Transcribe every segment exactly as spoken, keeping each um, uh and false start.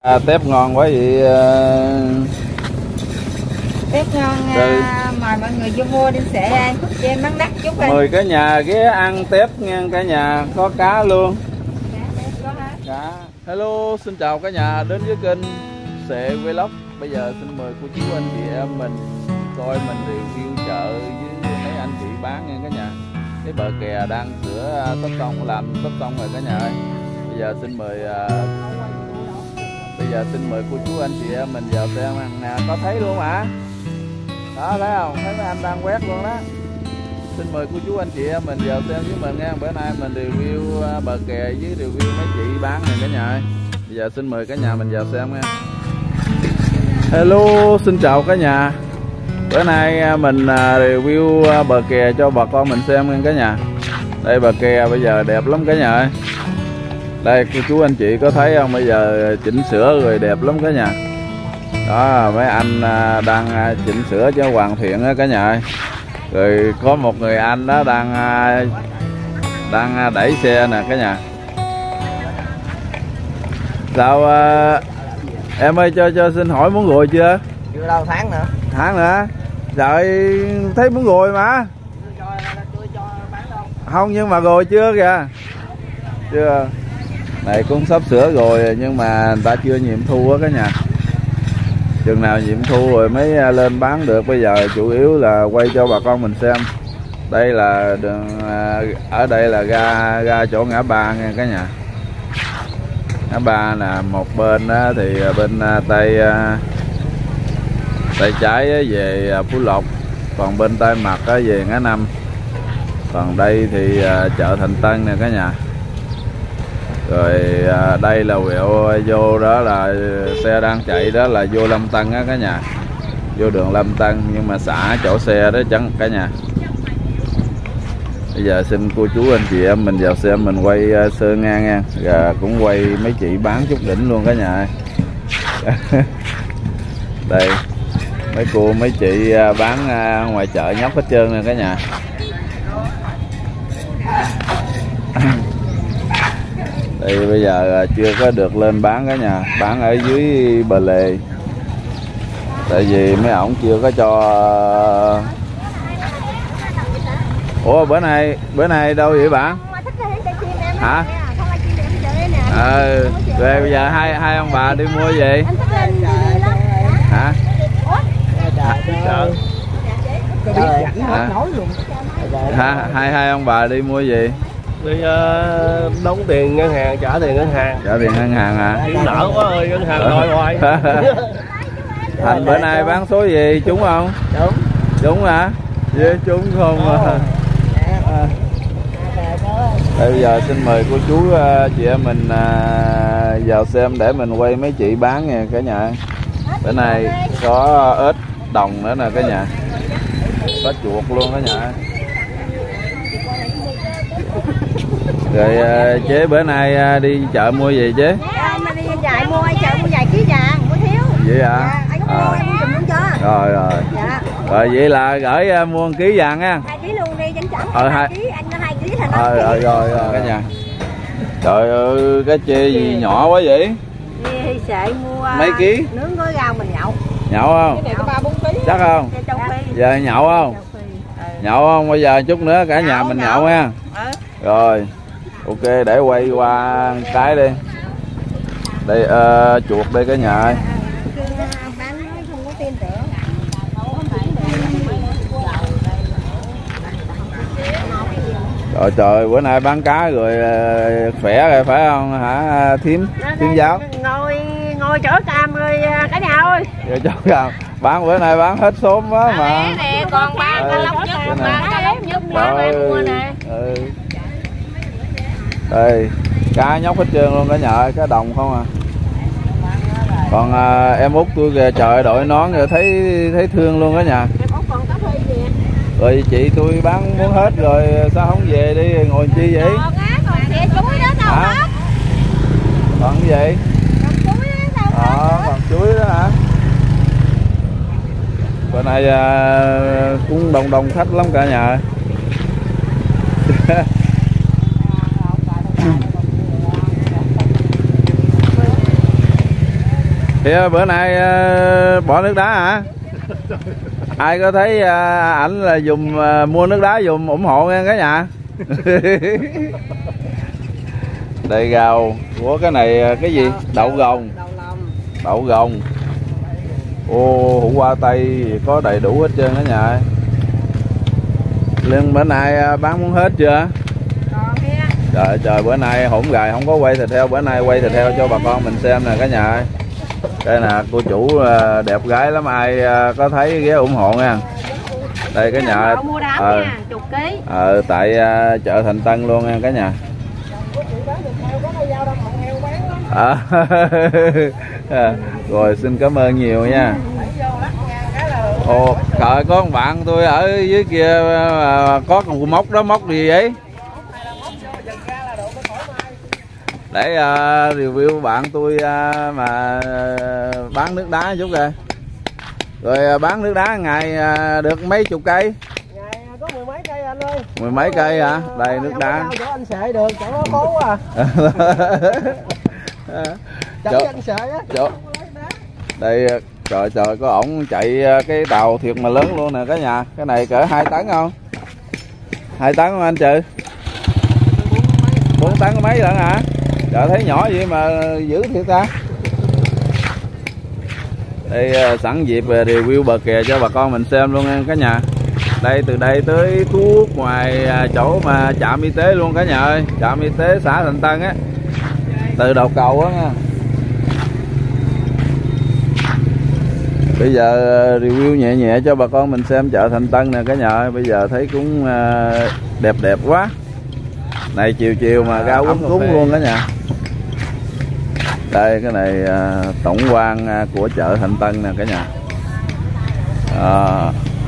À, tép ngon quá vậy. Uh... Tép ngon, uh, mời mọi người vô mua đi sẽ ăn khúc cho em bán đắt chút đi. Mời cả nhà ghé ăn tép nha cả nhà, có cá luôn. Cá. Hello, xin chào cả nhà đến với kênh Sệ Vlog. Bây giờ xin mời cô chú anh chị em mình coi mình review chợ với mấy anh chị bán nha cả nhà. Cái bờ kè đang sửa sắp xong, làm sắp xong rồi cả nhà ơi. Bây giờ xin mời uh, bây giờ xin mời cô chú anh chị em mình vào xem nè, có thấy luôn hả? Đó, thấy không? Thấy mấy anh đang quét luôn đó. Xin mời cô chú anh chị em mình vào xem với mình nha. Bữa nay mình review bờ kè với review mấy chị bán này cả nhà ơi. Bây giờ xin mời cả nhà mình vào xem nha. Hello, xin chào cả nhà. Bữa nay mình review bờ kè cho bà con mình xem nha cả nhà. Đây bờ kè bây giờ đẹp lắm cả nhà ơi. Đây cô chú anh chị có thấy không? Bây giờ chỉnh sửa rồi đẹp lắm cả nhà. Đó, mấy anh đang chỉnh sửa cho hoàn thiện đó cả nhà ơi. Rồi có một người anh đó đang đang đẩy xe nè cả nhà. Sao em ơi, cho cho xin hỏi muốn gùi chưa? Chưa đâu, tháng nữa. Tháng nữa. Trời, thấy muốn gùi mà. Không, nhưng mà gùi chưa kìa. Chưa. Này cũng sắp sửa rồi nhưng mà người ta chưa nghiệm thu á cả nhà. Chừng nào nghiệm thu rồi mới lên bán được. Bây giờ chủ yếu là quay cho bà con mình xem. Đây là đường, ở đây là ga ga chỗ ngã ba nha cả nhà. Ngã ba là một bên thì bên tay tay trái về Phú Lộc, còn bên tay mặt về ngã năm. Còn đây thì chợ Thành Tân nè cả nhà. Rồi đây là quẹo vô đó là xe đang chạy đó là vô Lâm Tân á cả nhà. Vô đường Lâm Tân nhưng mà xả chỗ xe đó chẳng cả nhà. Bây giờ xin cô chú anh chị em mình vào xem mình quay sơ ngang nha. Và cũng quay mấy chị bán chút đỉnh luôn cả nhà. Đây mấy cô mấy chị bán ngoài chợ nhóc hết trơn nè cả nhà. Đây bây giờ chưa có được lên bán cả nhà, bán ở dưới bờ lề. Tại vì mấy ổng chưa có cho. Ủa bữa nay bữa nay đâu vậy bạn? Hả? Ờ, về bây giờ hai hai ông bà đi mua gì? Hả? Hả? Hai hai ông bà đi mua gì? Đi uh, đóng tiền ngân hàng, trả tiền ngân hàng. Trả tiền ngân hàng hả? Nợ quá ơi, ngân hàng đòi hoài. Thành bữa nay bán số gì trúng không? Đúng. Trúng hả? Với trúng không? À. Đây, bây giờ xin mời cô chú chị em mình vào xem để mình quay mấy chị bán nha cả nhà. Bữa nay có ếch đồng nữa nè cả nhà. Có chuột luôn cả nhà. Rồi chế bữa nay đi chợ mua gì chế? Dạ, đi chợ mua chợ mua vài ký vàng, mua thiếu. Vậy hả? Dạ, anh có mua em chùm luôn cho. Rồi rồi. Dạ. Rồi vậy là gửi mua một ký vàng nha. Hai ký luôn đi chẳng chẳng. Ờ hai ký, anh có hai ký thành Rồi rồi rồi rồi cả nhà. Trời ơi cái chê gì nhỏ quá vậy? Đi sệ mua mấy ký? Nướng gói rau mình nhậu. Nhậu không? Cái này có ba bốn ký. Chắc không? Giờ nhậu không? Nhậu không? Bây giờ chút nữa cả nhà mình nhậu nha. Rồi. Ok, để quay qua cái đi. Đây uh, chuột đây cả nhà ơi. Trời trời, bữa nay bán cá rồi khỏe rồi phải không hả thím thím giáo? Ngồi ngồi chỗ cam rồi cả nhà ơi. Rồi chỗ cam bán bữa nay bán hết sớm quá mà. Nè, còn bán cá lóc nhất, bán cá lóc nhất quá em mua nè. Ừ. Đây, cá nhóc hết trơn luôn cả nhà ơi, cá đồng không à. Còn à, em út tôi kìa, trời đội nón rồi thấy thấy thương luôn cả nhà. Rồi chị tôi bán muốn hết rồi sao không về đi ngồi chi vậy? Hả? Còn cái gì? Ờ, còn chuối đó hả? Bữa nay à, cũng đông đông khách lắm cả nhà. Thì bữa nay uh, bỏ nước đá hả? Ai có thấy uh, ảnh là dùng uh, mua nước đá dùng ủng hộ nha cả nhà. Đây gào của cái này cái gì? Đậu gồng. Đậu gồng. Ô, hủ qua tây có đầy đủ hết trơn cả nhà. Liên bữa nay bán muốn hết chưa? Trời trời, bữa nay hổn gài không có quay thịt heo, bữa nay quay thịt heo cho bà con mình xem nè cả nhà ơi. Đây nè, cô chủ đẹp gái lắm, ai có thấy ghé ủng hộ nha. Đây cả nhà. Mua đá ờ, nha, chục ký. Ờ, tại chợ Thành Tân luôn nha cả nhà. À, rồi xin cảm ơn nhiều nha. Ồ, trời, có một bạn tôi ở dưới kia có con móc đó, móc gì vậy? Để uh, review bạn tôi uh, mà uh, bán nước đá chút kìa. Rồi uh, bán nước đá ngày uh, được mấy chục cây? Ngày có mười mấy cây anh ơi. Mười mấy cây hả? Đây nước đá. Chỗ anh xệ được, chỗ nó cố quá à. Chỗ anh xệ á. Chỗ. Đây trời trời, có ổng chạy cái tàu thiệt mà lớn luôn nè cả nhà. Cái này cỡ hai tấn không? Hai tấn không anh Trừ? Bốn tấn có mấy lận hả? Trời, thấy nhỏ vậy mà dữ thiệt ta. Đây sẵn dịp review bờ kè cho bà con mình xem luôn nha cả nhà. Đây từ đây tới tuốt ngoài chỗ mà trạm y tế luôn cả nhà ơi. Trạm y tế xã Thành Tân á. Từ đầu cầu á nha. Bây giờ review nhẹ nhẹ cho bà con mình xem chợ Thành Tân nè cả nhà ơi. Bây giờ thấy cũng đẹp đẹp quá. Này chiều chiều mà rau cúng cúng luôn cả nhà. Đây cái này tổng quan của chợ Thành Tân nè cả nhà. À,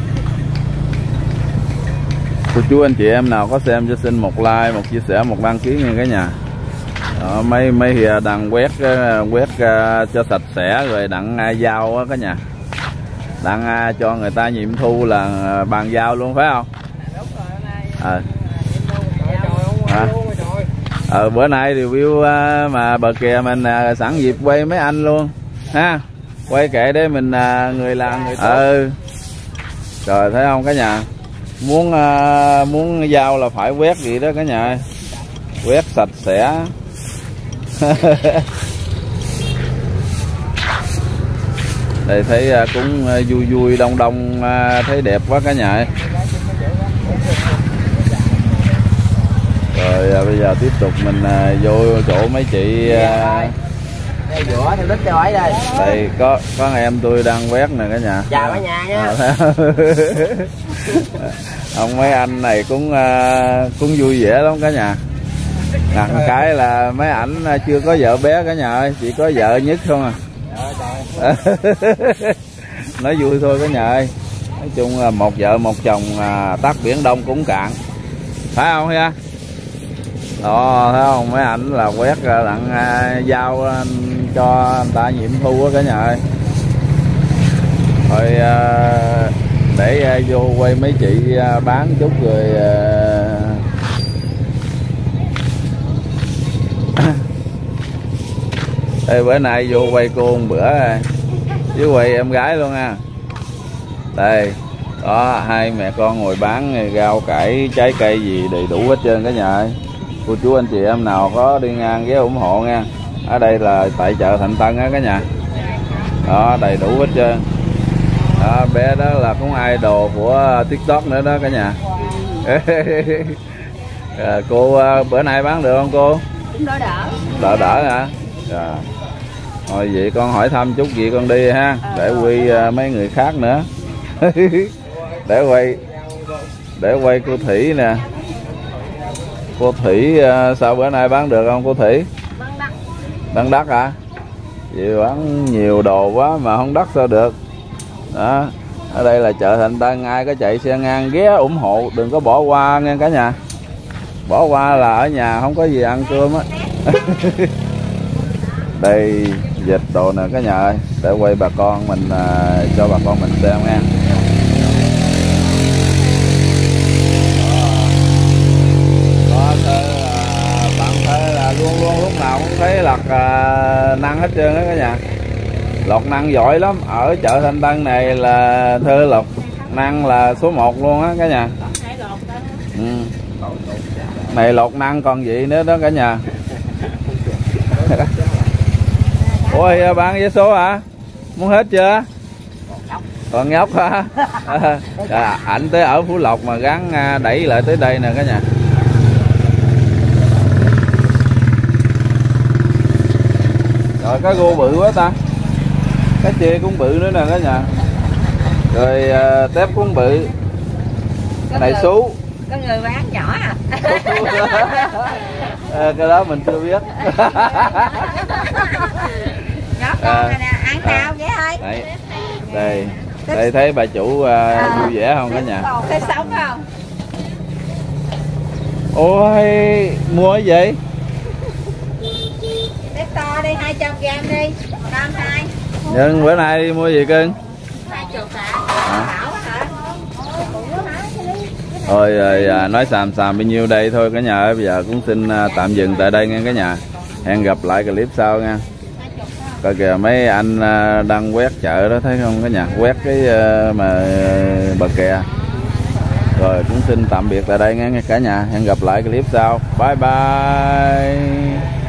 cô chú anh chị em nào có xem cho xin một like, một chia sẻ, một đăng ký nha cả nhà. Đó, mấy mấy thì đặng quét quét cho sạch sẽ rồi đặng giao á cả nhà. Đặng cho người ta nghiệm thu là bàn giao luôn phải không? À. À. Ờ, bữa nay review mà bờ kè mình sẵn dịp quay mấy anh luôn ha, quay kệ để mình người làm người tốt. Ừ. Trời, thấy không cả nhà, muốn muốn giao là phải quét gì đó cả nhà, quét sạch sẽ. Đây thấy cũng vui vui đông đông, thấy đẹp quá cả nhà. Rồi bây giờ tiếp tục mình vô chỗ mấy chị. Đây giữa theo đích cho ấy đây. Đây có có em tôi đang quét nè cả nhà. Chào cả nhà nha. Ông mấy anh này cũng cũng vui vẻ lắm cả nhà. Ngặt cái là mấy ảnh chưa có vợ bé cả nhà ơi, chỉ có vợ nhất không à. Nói vui thôi cả nhà ơi. Nói chung là một vợ một chồng tắt biển Đông cũng cạn, phải không ha? Đó, thấy không, mấy ảnh là quét đặng giao cho anh ta nghiệm thu á cả nhà ơi. Thôi để vô quay mấy chị bán chút rồi. Ê, bữa nay vô quay cô một bữa với quay em gái luôn nha. Đây đó, hai mẹ con ngồi bán rau cải trái cây gì đầy đủ hết trơn cả nhà ơi. Cô chú anh chị em nào có đi ngang ghé ủng hộ nha. Ở đây là tại chợ Thành Tân á cả nhà. Đó, đầy đủ hết trơn. Đó, bé đó là cũng idol của TikTok nữa đó cả nhà. À, cô bữa nay bán được không cô? Đỡ đỡ. Đỡ đỡ hả? Dạ. Thôi vậy con hỏi thăm chút gì con đi ha, để quy mấy người khác nữa. để quay để quay cô Thủy nè. Cô Thủy sao bữa nay bán được không cô Thủy? Bán đắt. Bán đắt hả? Vậy bán nhiều đồ quá mà không đắt sao được. Đó. Ở đây là chợ Thành Tân, ai có chạy xe ngang ghé ủng hộ, đừng có bỏ qua nha cả nhà. Bỏ qua là ở nhà không có gì ăn cơm á. Đây dịch đồ nè cả nhà ơi, để quay bà con mình cho bà con mình xem nha. Bạn thấy là luôn luôn lúc nào cũng thấy lật năng hết trơn đó cả nhà. Lọt năng giỏi lắm, ở chợ Thanh Tân này là thơ lọt năng là số một luôn á cả nhà. Ừ. Này lọt năng còn gì nữa đó cả nhà. Ôi bán vé số hả? Muốn hết chưa? Còn nhóc hả? À, ảnh tới ở Phú Lộc mà gắn đẩy lại tới đây nè cả nhà. Rồi cá gô bự quá ta. Cá chê cũng bự nữa nè cả nhà. Rồi uh, tép cũng bự. Cái này sú. Có người bán nhỏ à? À, cái đó mình chưa biết. Nhỏ con này nè, ăn nào vậy thôi. Đây, đây, đây thấy bà chủ uh, à, vui vẻ không cả nhà? Thấy sống không? Ôi, mua cái gì? Tép to đi, hai trăm gram đi, năm hai. Nhưng bữa nay đi mua gì cưng? hai chục hả? Bảo hả? Thôi rồi à, nói xàm xàm bao nhiêu đây thôi cả nhà ơi. Bây giờ cũng xin à, tạm dừng tại đây nha cả nhà. Hẹn gặp lại clip sau nha. Coi kìa mấy anh à, đang quét chợ đó thấy không cả nhà, quét cái à, mà bờ kè. Rồi cũng xin tạm biệt tại đây nha cả nhà. Hẹn gặp lại clip sau. Bye bye.